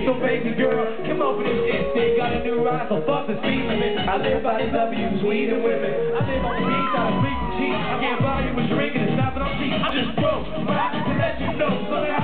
So baby girl, come over this instinct. Got a new ride, so fuck the speed limit. I live by the W's, weed and women. I live on the beach, I sleep cheap. I can't buy you a drink and it's not that I'm cheap. I just broke, right, to let you know. So